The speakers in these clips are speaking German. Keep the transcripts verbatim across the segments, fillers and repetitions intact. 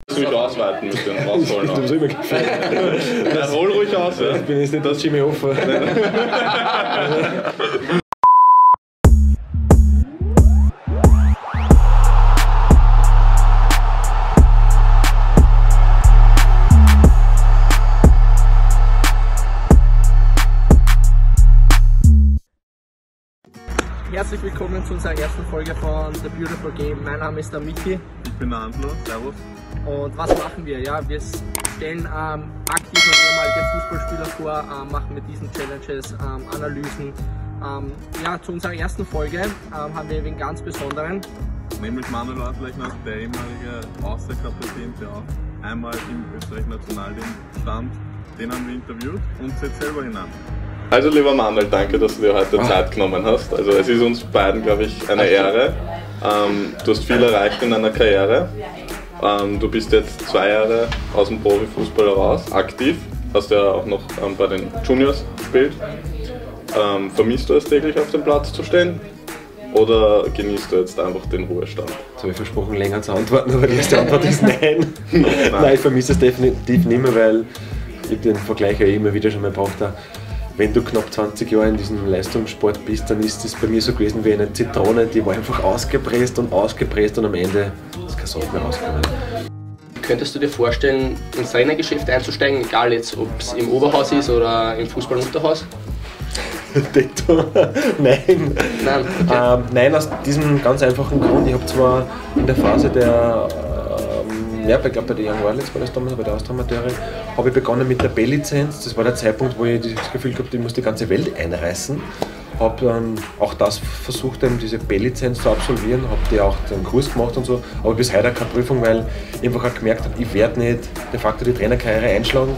Ruhig ausweiten mit den Rausholen. Das ist immer gefällt. Ja, hol ruhig aus. Ja. Ich bin jetzt nicht das Jimmy Hoffa. Herzlich willkommen zu unserer ersten Folge von The Beautiful Game. Mein Name ist der Michi. Ich bin der Andlo, servus. Und was machen wir? Ja, wir stellen ähm, aktive und ehemalige Fußballspieler vor, ähm, machen mit diesen Challenges ähm, Analysen. Ähm, ja, zu unserer ersten Folge ähm, haben wir einen ganz besonderen. Nämlich Manuel Adlechner, der ehemalige Außerkapitän, der auch einmal im österreichischen Nationalteam stand. Den haben wir interviewt und setzt selber hinein. Also lieber Manuel, danke, dass du dir heute Ach. Zeit genommen hast. Also es ist uns beiden, glaube ich, eine Ehre. Ähm, du hast viel erreicht in deiner Karriere. Ähm, du bist jetzt zwei Jahre aus dem Profifußball raus, aktiv. Hast ja auch noch ähm, bei den Juniors gespielt. Ähm, vermisst du es täglich auf dem Platz zu stehen? Oder genießt du jetzt einfach den Ruhestand? Jetzt habe ich versprochen, länger zu antworten, aber die erste Antwort ist nein. Nein. Nein, ich vermisse es definitiv nicht mehr, weil ich den Vergleich ja immer wieder schon mal gebracht habe. Wenn du knapp zwanzig Jahre in diesem Leistungssport bist, dann ist das bei mir so gewesen wie eine Zitrone, die war einfach ausgepresst und ausgepresst und am Ende ist kein Saft mehr rausgekommen. Könntest du dir vorstellen, ins Trainergeschäft einzusteigen, egal jetzt ob es im Oberhaus ist oder im Fußball-Unterhaus? Nein. Nein, okay. ähm, nein, aus diesem ganz einfachen Grund. Ich habe zwar in der Phase der ähm, ja, ich glaube bei den Young Violets war das damals, bei der Austria-Amateure, habe ich begonnen mit der B-Lizenz. Das war der Zeitpunkt, wo ich das Gefühl gehabt habe, ich muss die ganze Welt einreißen. Habe dann auch das versucht, diese B-Lizenz zu absolvieren, habe die auch den Kurs gemacht und so, aber bis heute keine Prüfung, weil ich einfach auch gemerkt habe, ich werde nicht de facto die Trainerkarriere einschlagen.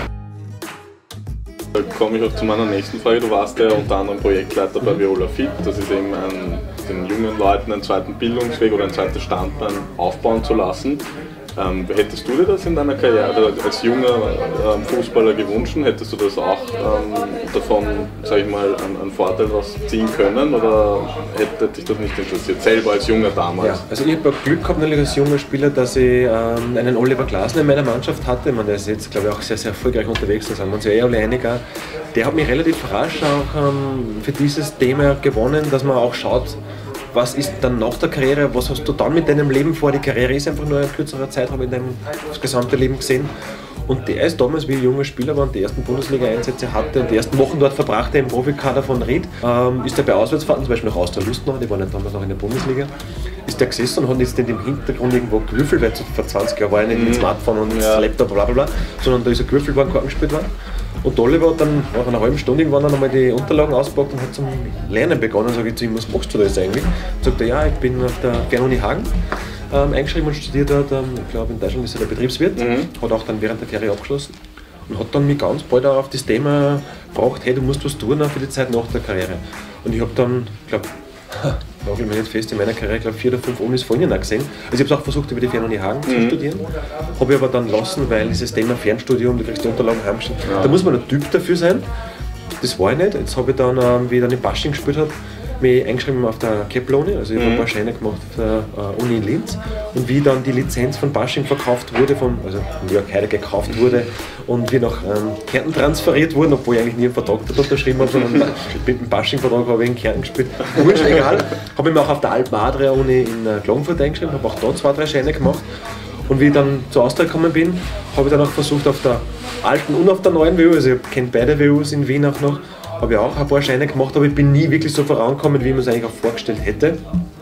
Da komme ich auch zu meiner nächsten Frage. Du warst ja unter anderem Projektleiter bei Viola Fit. Das ist eben ein, den jungen Leuten einen zweiten Bildungsweg oder ein zweites Standbein aufbauen zu lassen. Ähm, hättest du dir das in deiner Karriere als junger ähm, Fußballer gewünscht? Hättest du das auch ähm, davon, sag ich mal, einen, einen Vorteil was ziehen können oder hätte dich das nicht interessiert, selber als Junger damals? Ja, also ich habe Glück gehabt natürlich als junger Spieler, dass ich ähm, einen Oliver Glasner in meiner Mannschaft hatte. Ich meine, der ist jetzt, glaube ich, auch sehr, sehr erfolgreich unterwegs, da sind wir uns ja eh alle einig. Der hat mich relativ rasch auch ähm, für dieses Thema gewonnen, dass man auch schaut, was ist dann nach der Karriere, was hast du dann mit deinem Leben vor? Die Karriere ist einfach nur eine kürzere Zeit, habe ich in deinem das gesamte Leben gesehen. Und der ist damals, wie ein junger Spieler war und die ersten Bundesliga-Einsätze hatte und die ersten Wochen dort verbrachte im Profikader von Ried, ähm, ist er bei Auswärtsfahrten, zum Beispiel nach Austria Lustenau, die waren ja damals noch in der Bundesliga, ist der gesessen und hat jetzt nicht im Hintergrund irgendwo gewürfelt, weil vor zwanzig Jahren war er nicht mit Smartphone und ja. Laptop bla bla bla, sondern da ist er gewürfelt worden, Karten gespielt worden. Und Oliver hat dann nach einer halben Stunde irgendwann einmal die Unterlagen ausgepackt und hat zum Lernen begonnen. Sag ich zu ihm, was machst du da jetzt eigentlich? Sagt er, ja, ich bin auf der Fernuni Hagen ähm, eingeschrieben und studiert dort. Ähm, ich glaube, in Deutschland ist er der Betriebswirt. Mhm. Hat auch dann während der Ferien abgeschlossen. Und hat dann mich ganz bald auch auf das Thema gebracht, hey, du musst was tun für die Zeit nach der Karriere. Und ich habe dann, ich glaube, nagel mich nicht fest, in meiner Karriere, glaube vier oder fünf Unis von ihnen gesehen. Also ich habe es auch versucht, über die Fernuni Hagen mhm. zu studieren. Habe ich aber dann lassen, weil dieses Thema Fernstudium, du kriegst die Unterlagen heimgeschickt, ja. Da muss man ein Typ dafür sein. Das war ich nicht. Jetzt habe ich dann, ähm, wie ich dann in Basching gespielt habe, mich eingeschrieben auf der Keploni, also ich habe mhm. ein paar Scheine gemacht auf der äh, Uni in Linz. Und wie dann die Lizenz von Basching verkauft wurde, von, also von Jörg Heider gekauft wurde und wir nach ähm, Kärnten transferiert wurden, obwohl ich eigentlich nie einen Vertrag dort unterschrieben habe, sondern mit dem Basching-Vertrag habe ich in Kärnten gespielt. Wurscht, egal. Habe ich mir auch auf der Alpen Adria Uni in äh, Klagenfurt eingeschrieben, habe auch da zwei, drei Scheine gemacht. Und wie ich dann zur Austria gekommen bin, habe ich dann auch versucht auf der alten und auf der neuen W U, also ich kenne beide W Us in Wien auch noch, habe ich auch ein paar Scheine gemacht, aber ich bin nie wirklich so vorangekommen, wie ich mir es eigentlich auch vorgestellt hätte.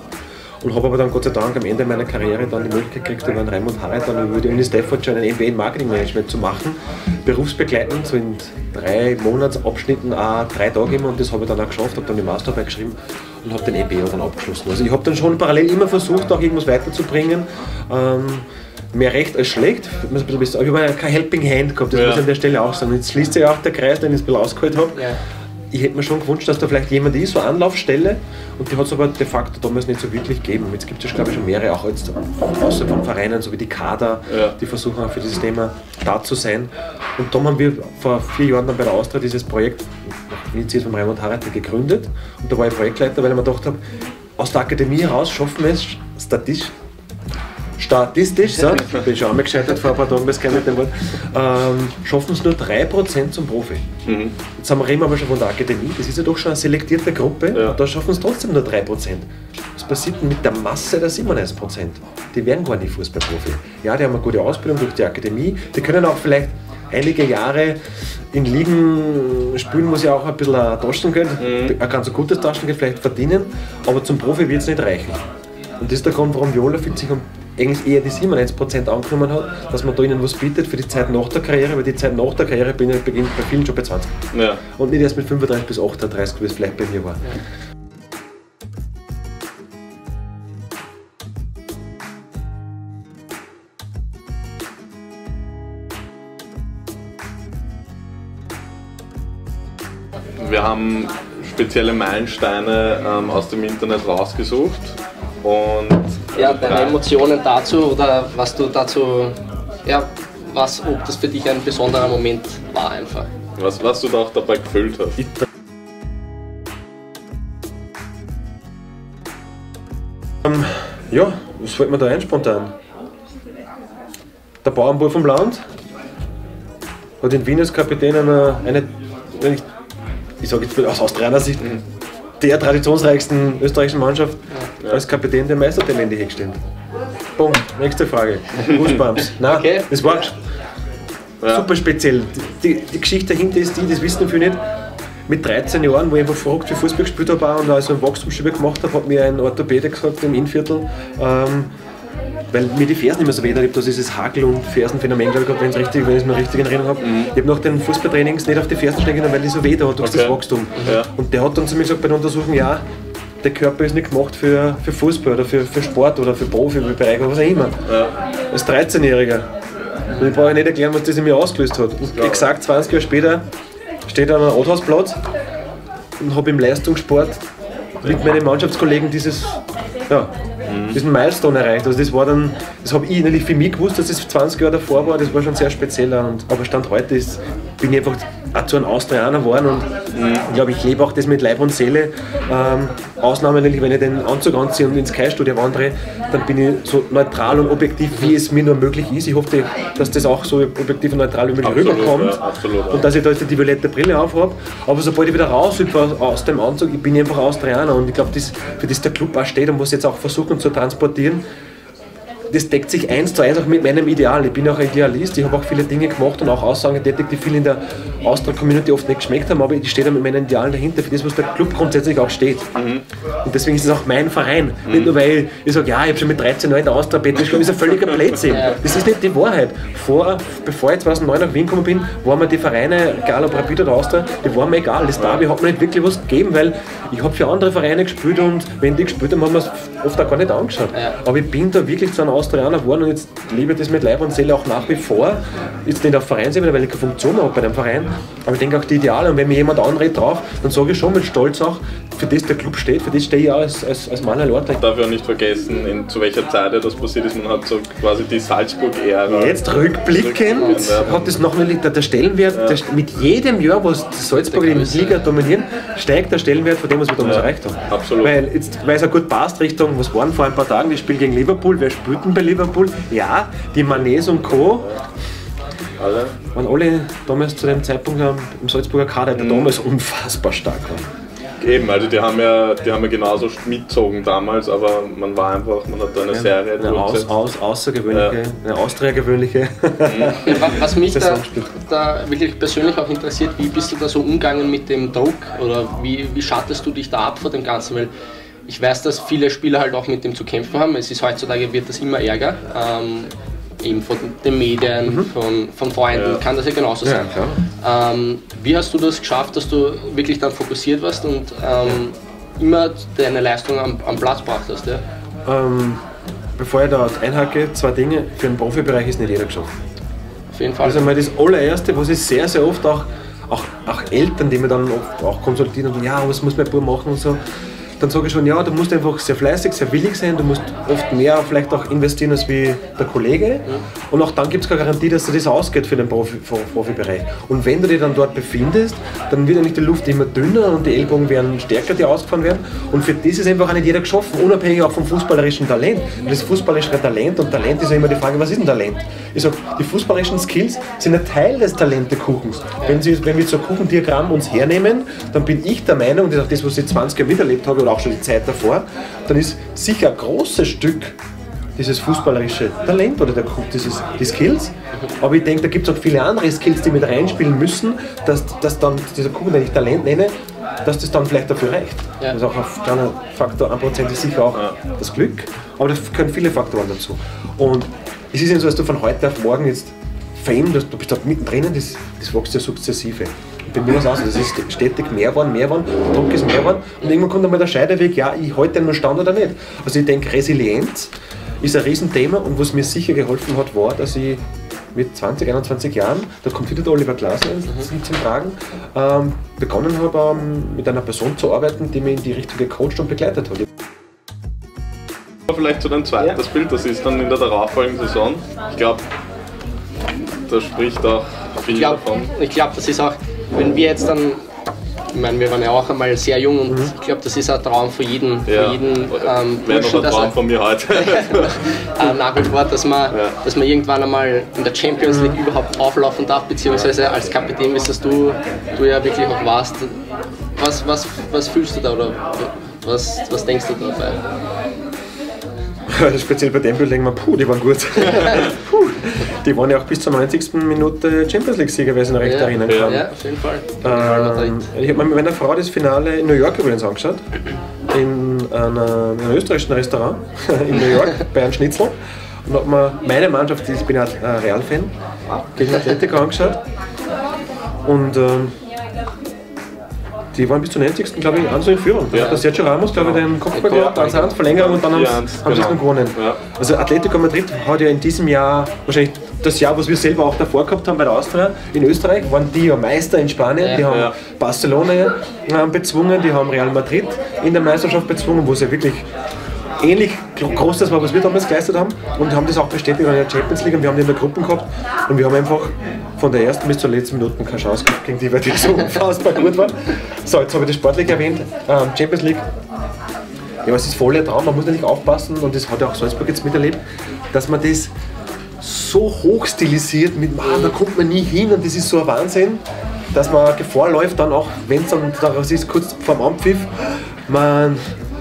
Und habe aber dann Gott sei Dank am Ende meiner Karriere dann die Möglichkeit gekriegt, über den Raimund Harald dann über die Uni Staffordshire einen M B A in Marketingmanagement zu machen, berufsbegleitend, so in drei Monatsabschnitten, auch drei Tage immer, und das habe ich dann auch geschafft, habe dann die Masterarbeit geschrieben und habe den M B A dann abgeschlossen. Also ich habe dann schon parallel immer versucht, auch irgendwas weiterzubringen. Ähm, mehr recht als schlecht. Ich habe ja kein Helping Hand gehabt, das ja. muss ich an der Stelle auch sagen. Jetzt schließt sich auch der Kreis, den ich ein bisschen ausgeholt habe. Ja. Ich hätte mir schon gewünscht, dass da vielleicht jemand ist, so eine Anlaufstelle, und die hat es aber de facto damals nicht so wirklich gegeben. Jetzt gibt es, glaube ich, schon mehrere, auch jetzt außer von Vereinen, so wie die Kader, ja. die versuchen auch für dieses Thema da zu sein. Und dann haben wir vor vier Jahren dann bei der Austria dieses Projekt, initiiert von Raimund Harald, gegründet. Und da war ich Projektleiter, weil ich mir gedacht habe, aus der Akademie heraus schaffen wir es statistisch, statistisch, so, ich bin schon einmal gescheitert vor ein paar Tagen, das kann ich mit dem Wort, ähm, schaffen es nur drei Prozent zum Profi. Mhm. Jetzt haben wir reden wir aber schon von der Akademie, das ist ja doch schon eine selektierte Gruppe, ja. Und da schaffen es trotzdem nur drei Prozent. Was passiert denn mit der Masse der siebenundneunzig Prozent? Die werden gar nicht Fußballprofi. Ja, die haben eine gute Ausbildung durch die Akademie, die können auch vielleicht einige Jahre in Ligen spielen, muss ja auch ein bisschen ein Taschengeld, mhm. ein ganz gutes Taschengeld vielleicht verdienen, aber zum Profi wird es nicht reichen. Und das ist der Grund, warum Viola Fit sich um eigentlich eher die siebenundneunzig Prozent angenommen hat, dass man da ihnen was bietet für die Zeit nach der Karriere, weil die Zeit nach der Karriere beginnt bei vielen schon bei zwanzig. Ja. Und nicht erst mit fünfunddreißig bis achtunddreißig, wie es vielleicht bei mir war. Ja. Wir haben spezielle Meilensteine ähm, aus dem Internet rausgesucht und ja, deine Emotionen dazu oder was du dazu, ja, was, ob das für dich ein besonderer Moment war einfach. Was, was du da auch dabei gefühlt hast. Ähm, ja, was fällt mir da ein spontan? Der Bauernbub vom Land hat in Wien als Kapitän eine, eine ich sage jetzt aus Australier Sicht, der traditionsreichsten österreichischen Mannschaft ja. als Kapitän den Meistertitel in die Hecke gestellt. Bumm, nächste Frage. Goosebumps. Nein, okay. Das war ja. super speziell. Die, die Geschichte dahinter ist die, das wissen viele nicht. Mit dreizehn Jahren, wo ich einfach verrückt für Fußball gespielt habe und also einen Wachstumsschübe gemacht habe, hat mir ein Orthopäde gesagt im Innviertel, ähm, weil mir die Fersen nicht mehr so weh, ich habe da dieses Hakel- und Fersenphänomen gehabt, wenn ich es noch richtig in Erinnerung habe. Mhm. Ich habe nach den Fußballtrainings nicht auf die Fersen stehen können, weil die so weh da hat durch okay. das Wachstum. Ja. Und der hat dann zu mir gesagt bei der Untersuchung, ja, der Körper ist nicht gemacht für, für Fußball oder für, für Sport oder für Profibereich oder was auch immer. Ja. Als dreizehnjähriger. Und ich brauche nicht erklären, was das in mir ausgelöst hat. Und ja. exakt zwanzig Jahre später steht er an einem Rathausplatz und habe im Leistungssport mit meinen Mannschaftskollegen dieses, ja, mhm. diesen Milestone erreicht. Also das war dann, das habe ich innerlich für mich gewusst, dass das zwanzig Jahre davor war, das war schon sehr speziell. Und, aber Stand heute ist, bin ich einfach auch zu einem Austrianer geworden und mhm. ich glaube, ich lebe auch das mit Leib und Seele. Ähm, Ausnahmen, wenn ich den Anzug anziehe und ins Sky-Studio wandere, dann bin ich so neutral und objektiv, wie es mir nur möglich ist. Ich hoffe, dass das auch so objektiv und neutral wie möglich absolut, rüberkommt ja, absolut, und dass ich da jetzt die violette Brille aufhabe. Aber sobald ich wieder raus aus dem Anzug, ich bin einfach Austrianer und ich glaube, das, für das der Club auch steht und was jetzt auch versuchen zu transportieren, das deckt sich eins zu eins auch mit meinem Ideal. Ich bin auch ein Idealist, ich habe auch viele Dinge gemacht und auch Aussagen getätigt, die viele in der Austria-Community oft nicht geschmeckt haben, aber ich stehe da mit meinen Idealen dahinter, für das, was der Club grundsätzlich auch steht. Mhm. Und deswegen ist es auch mein Verein. Mhm. Nicht nur, weil ich sage, ja, ich habe schon mit dreizehn Jahren der Austria-Bett, das ist ein völliger Blödsinn. Das ist nicht die Wahrheit. Vor, bevor ich zweitausendneun nach Wien gekommen bin, waren mir die Vereine, egal ob Rapid oder Austria, die waren mir egal. Das Derby hat mir nicht wirklich was gegeben, weil ich habe für andere Vereine gespielt und wenn die gespielt haben, haben wir es oft auch gar nicht angeschaut. Ja. Aber ich bin da wirklich zu einem Austrianer geworden und jetzt liebe ich das mit Leib und Seele auch nach wie vor. Jetzt nicht auf Vereinsebene, weil ich keine Funktion habe bei dem Verein, aber ich denke auch die Ideale und wenn mir jemand anredet drauf, dann sage ich schon mit Stolz auch, für das der Club steht, für das stehe ich auch als, als, als Manuel Ortler. Ich darf ja nicht vergessen, in, zu welcher Zeit das passiert ist, man hat so quasi die Salzburg-Ära. Jetzt rückblickend hat das noch der, der Stellenwert, ja. der, mit jedem Jahr, wo Salzburg in der Liga dominieren, steigt der Stellenwert von dem, was wir damals ja, erreicht haben. Absolut. Weil, jetzt, weil es ja gut passt Richtung, was waren vor ein paar Tagen, das Spiel gegen Liverpool, wer spielt denn bei Liverpool? Ja, die Manes und Co. Alle. Waren alle damals zu dem Zeitpunkt im Salzburger Kader, der mhm. damals unfassbar stark war. Eben, also die haben ja, die haben ja genauso mitgezogen damals, aber man war einfach, man hat da eine ja, Serie eine aus, aus, außergewöhnliche, ja. eine austriagewöhnliche. Mhm. Was mich da, da wirklich persönlich auch interessiert, wie bist du da so umgegangen mit dem Druck oder wie, wie schattest du dich da ab vor dem Ganzen? Weil ich weiß, dass viele Spieler halt auch mit dem zu kämpfen haben. Es ist heutzutage wird das immer ärger. Ähm, eben von den Medien, mhm. von, von Freunden, ja. kann das ja genauso sein. Ja, ähm, wie hast du das geschafft, dass du wirklich dann fokussiert warst und ähm, immer deine Leistung am, am Platz brachtest? Ja? Ähm, bevor ich da einhacke, zwei Dinge. Für den Profibereich ist nicht jeder geschafft. Auf jeden Fall. Das ist einmal das allererste, was ich sehr, sehr oft auch, auch, auch Eltern, die mir dann oft auch konsultieren und ja, was muss mein Bub machen und so. dann sage ich schon, ja, du musst einfach sehr fleißig, sehr willig sein, du musst oft mehr vielleicht auch investieren als wie der Kollege. Und auch dann gibt es keine Garantie, dass dir das ausgeht für den Profi, Profibereich. Und wenn du dich dann dort befindest, dann wird ja nicht die Luft immer dünner und die Ellbogen werden stärker, die ausgefahren werden. Und für das ist einfach auch nicht jeder geschaffen, unabhängig auch vom fußballerischen Talent. Das fußballerische Talent und Talent ist ja immer die Frage, was ist ein Talent? Ich sage, die fußballerischen Skills sind ein Teil des Talentekuchens. Wenn, Sie, wenn wir so ein Kuchendiagramm uns hernehmen, dann bin ich der Meinung, und das ist auch das, was ich zwanzig Jahre miterlebt habe oder auch schon die Zeit davor, dann ist sicher ein großes Stück dieses fußballerische Talent oder der, dieses, die Skills. Aber ich denke, da gibt es auch viele andere Skills, die mit reinspielen müssen, dass, dass dann dieser Kuchen, den ich Talent nenne, dass das dann vielleicht dafür reicht. Ja. Das ist auch ein kleiner Faktor, ein Prozent ist sicher auch ja. das Glück, aber da können viele Faktoren dazu. Und es ist nicht so, dass du von heute auf morgen jetzt Fame, du bist da mittendrin, das, das wächst ja sukzessive. Bei mir ist es aus, das ist stetig mehr geworden, mehr geworden, der Druck ist mehr geworden und irgendwann kommt einmal der Scheideweg, ja, ich halte den nur stand oder nicht. Also ich denke, Resilienz ist ein Riesenthema und was mir sicher geholfen hat, war, dass ich mit zwanzig, einundzwanzig Jahren, da kommt wieder der Oliver Glasner mhm. zum Tragen, ähm, begonnen habe, ähm, mit einer Person zu arbeiten, die mich in die Richtung gecoacht und begleitet hat. Vielleicht zu dem zweiten ja. Bild, das ist dann in der darauffolgenden Saison. Ich glaube, da spricht auch viel ich glaub, davon. Ich glaube, das ist auch, wenn wir jetzt dann, ich meine, wir waren ja auch einmal sehr jung und mhm. ich glaube, das ist ein Traum für jeden, ja. für jeden ähm, Wäre noch ein Traum er, von mir heute. äh, nach wie vor, dass man, ja. dass man irgendwann einmal in der Champions League mhm. überhaupt auflaufen darf, beziehungsweise als Kapitän, wie es du, du ja wirklich auch warst. Was, was, was fühlst du da oder was, was denkst du dabei? Speziell bei dem Bild denken wir, puh, die waren gut. puh. Die waren ja auch bis zur neunzigsten Minute Champions League-Sieger, weil ich noch recht ja, erinnern kann. Ja, auf jeden Fall. Ähm, ich habe mir mit meiner Frau das Finale in New York übrigens angeschaut. In, einer, in einem österreichischen Restaurant in New York, bei einem Schnitzel. Und habe mir meine Mannschaft, ich bin ja ein Real-Fan, gegen Atletico angeschaut. Und ähm, die waren bis zur neunzigsten glaube ich, eins in Führung. Da ja. hat der Sergio Ramos, glaube ich, den Kopfball gehabt, eins eins, Verlängerung und dann haben sie es noch gewonnen. Ja. Also Atletico Madrid hat ja in diesem Jahr, wahrscheinlich das Jahr, was wir selber auch davor gehabt haben bei der Austria in Österreich, waren die ja Meister in Spanien, ja. die haben ja. Barcelona bezwungen, die haben Real Madrid in der Meisterschaft bezwungen, wo sie ja wirklich ähnlich groß das war, was wir damals geleistet haben und haben das auch bestätigt in der Champions League und wir haben die in der Gruppe gehabt und wir haben einfach von der ersten bis zur letzten Minute keine Chance gehabt gegen die, weil die so unfassbar gut waren. So, jetzt habe ich das sportlich erwähnt, ähm, Champions League. Ja, es ist voll der Traum, man muss natürlich aufpassen und das hat ja auch Salzburg jetzt miterlebt, dass man das so hoch stilisiert mit, man, da kommt man nie hin und das ist so ein Wahnsinn, dass man Gefahr läuft dann auch, wenn es dann daraus ist, kurz vor dem Anpfiff, man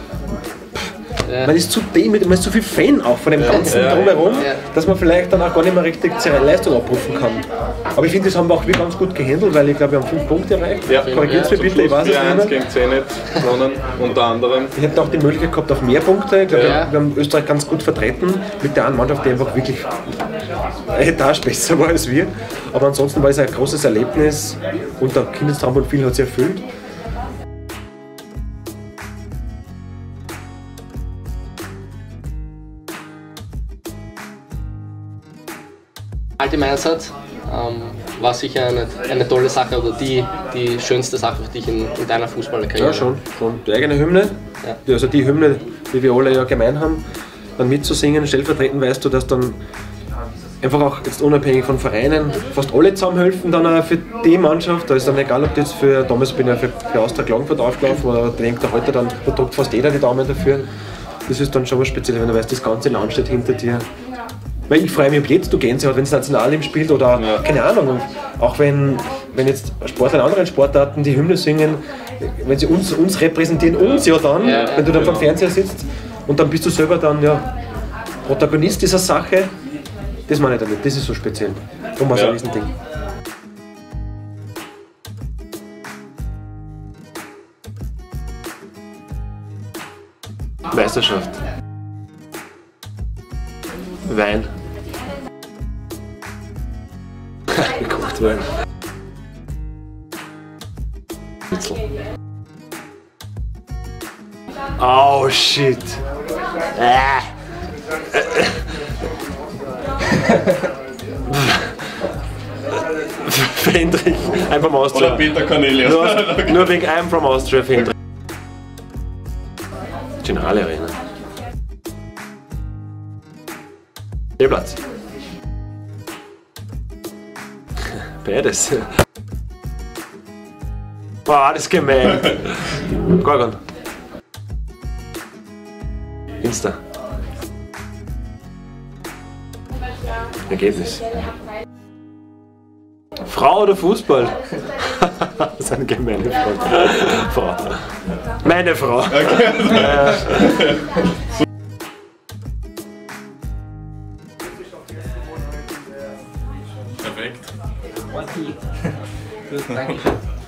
Ja. Man ist zu demütig, man ist zu viel Fan auch von dem ja. ganzen ja, Drumherum, ja. dass man vielleicht dann auch gar nicht mehr richtig seine Leistung abrufen kann. Aber ich finde, das haben wir auch wirklich ganz gut gehandelt, weil ich glaube, wir haben fünf Punkte erreicht. Ja, korrigiert es mir bitte, ich weiß es nicht. Gegen Zenit gewonnen, unter anderem. Wir hätten auch die Möglichkeit gehabt auf mehr Punkte. Ich glaube, ja. wir haben Österreich ganz gut vertreten mit der einen Mannschaft, die einfach wirklich eine Etage besser war als wir. Aber ansonsten war es ein großes Erlebnis und der Kindestraum von vielen hat sich erfüllt. Im Einsatz ähm, war sicher eine, eine tolle Sache oder die, die schönste Sache für dich in, in deiner Fußballerkarriere. Ja, schon, schon. Die eigene Hymne, ja. also die Hymne, die wir alle ja gemein haben, dann mitzusingen, stellvertretend weißt du, dass dann einfach auch jetzt unabhängig von Vereinen fast alle zusammenhelfen dann auch für die Mannschaft. Da ist dann egal, ob das für, damals bin ich für, für Austria Klagenfurt aufgelaufen oder denkt er heute dann, da drückt fast jeder die Daumen dafür. Das ist dann schon was Spezielles, wenn du weißt, das ganze Land steht hinter dir. Weil ich freue mich, ob jetzt du Gänsehaut, wenn es Nationalteam spielt oder ja. keine Ahnung. Und auch wenn, wenn jetzt Sportler in anderen Sportarten die Hymne singen, wenn sie uns, uns repräsentieren, uns ja dann, ja, wenn du dann genau. vom Fernseher sitzt und dann bist du selber dann ja Protagonist dieser Sache, das meine ich damit, das ist so speziell. Darum war es ein Riesending. Meisterschaft. Wein. Gekocht Wein. Oh shit. Äh. Fendrich, I'm from Austria. Oder Peter Cornelius. Nur, nur wegen I'm from Austria, Fendrich. Alle Arena. Stehplatz. Beides. Boah, das ist gemein. Gorgon. Insta. Ergebnis. Frau oder Fußball? Das ist eine gemeine Frage. Frau. Meine Frau. Okay. Äh. Perfekt. Gut, danke schön.